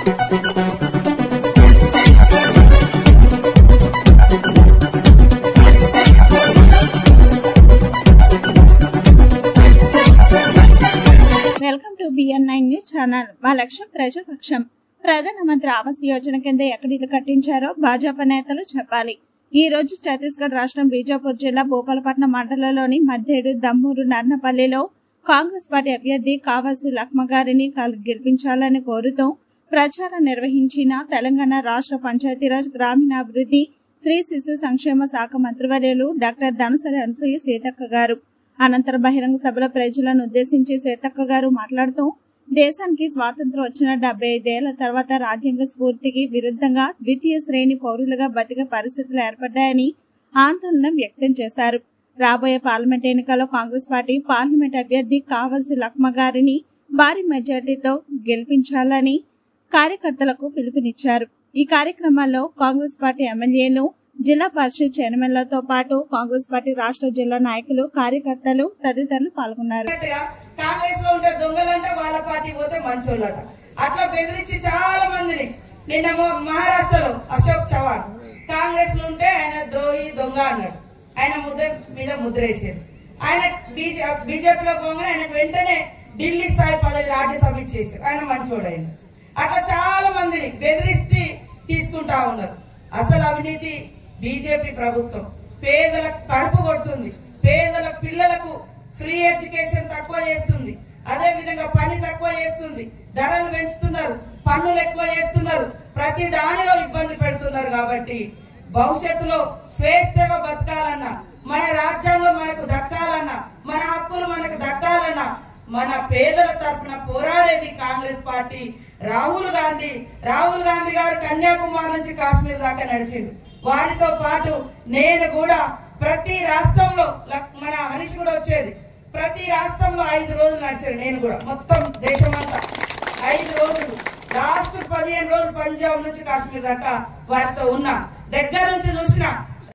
Welcome to BN9 news channel. మా లక్ష్యం ప్రజాపక్షం. ప్రధానమంత్రి ఆవాస్ యోజన కింద ఎక్కడ ఇల్లు కట్టించారో భాజపా నేతలు చెప్పాలి. ఈ రోజు ఛత్తీస్గఢ్ రాష్ట్రం బీజాపూర్ జిల్లా భూపాలపట్నం మండలంలోని మద్దేడు, దమ్మూరు, నర్నపల్లిలో కాంగ్రెస్ పార్టీ అభ్యర్థి కావాసి లక్ష్మ గారిని గెలిపించాలని కోరుతూ ప్రచారం నిర్వహించిన తెలంగాణ రాష్ట్ర పంచాయతీరాజ్, గ్రామీణాభివృద్ధి, స్త్రీ శిశు సంక్షేమ శాఖ మంత్రివర్యులు డాక్టర్ ధనసరి అనసూయ సీతక్క గారు. అనంతరం బహిరంగ సభలో ప్రజలను ఉద్దేశించి సీతక్క గారు మాట్లాడుతూ దేశానికి స్వాతంత్రం వచ్చిన 75 ఏళ్ల తర్వాత రాజ్యాంగ స్ఫూర్తికి విరుద్ధంగా ద్వితీయ శ్రేణి పౌరులుగా బతికే పరిస్థితులు ఏర్పడ్డాయని ఆందోళన వ్యక్తం చేశారు. రాబోయే పార్లమెంట్ ఎన్నికల్లో కాంగ్రెస్ పార్టీ పార్లమెంట్ అభ్యర్థి కావాల్సి లక్ష్మ గారిని భారీ మెజార్టీతో గెలిపించాలని కార్యకర్తలకు పిలుపునిచ్చారు. ఈ కార్యక్రమాల్లో కాంగ్రెస్ పార్టీ ఎమ్మెల్యేలు, జిల్లా పరిషత్ చైర్మన్లతో పాటు కాంగ్రెస్ పార్టీ రాష్ట్ర జిల్లా నాయకులు, కార్యకర్తలు తదితరులు పాల్గొన్నారు. కాంగ్రెస్ లో ఉంటే దొంగలంటే వాళ్ళ పార్టీ పోతే మంచోళ్ళట అట్లా బెదిరించి చాలా మందిని. నిన్న మహారాష్ట్రలో అశోక్ చవాన్ కాంగ్రెస్ లో ఉంటే ఆయన ద్రోహి, దొంగ అన్నాడు. ఆయన ముద్ర మీద ముద్ర వేసారు. ఆయన బీజేపీలో పోగానే ఆయన వెంటనే ఢిల్లీ స్థాయి పదవి రాజ్యసభ ఇచ్చేసారు. ఆయన మంచోడైన అట్లా చాలా మందిని బెదిరిస్తే తీసుకుంటా ఉన్నారు. అసలు అవినీతి బీజేపీ ప్రభుత్వం పేదల కడుపు కొడుతుంది. పేదల పిల్లలకు ఫ్రీ ఎడ్యుకేషన్ తక్కువ చేస్తుంది. అదే విధంగా పని తక్కువ చేస్తుంది. ధరలు పెంచుతున్నారు, పన్నులు ఎక్కువ చేస్తున్నారు, ప్రతి దానిలో ఇబ్బంది పెడుతున్నారు. కాబట్టి భవిష్యత్తులో స్వేచ్ఛగా బతకాలన్నా, మన రాజ్యాంగం మనకు దక్కాలన్నా, మన హక్కులు మనకు దక్కాలన్నా మన పేదల తరఫున పోరాడేది కాంగ్రెస్ పార్టీ. రాహుల్ గాంధీ గారు కన్యాకుమారి నుంచి కాశ్మీర్ దాకా నడిచిండు. వారితో పాటు నేను కూడా ప్రతి రాష్ట్రంలో, మన హరీష్ కూడా వచ్చేది, ప్రతి రాష్ట్రంలో 5 రోజులు నడిచాడు. నేను కూడా మొత్తం దేశమంతా 5 రోజులు, లాస్ట్ 15 రోజులు పంజాబ్ నుంచి కాశ్మీర్ దాకా వారితో ఉన్నా. దగ్గర నుంచి చూసిన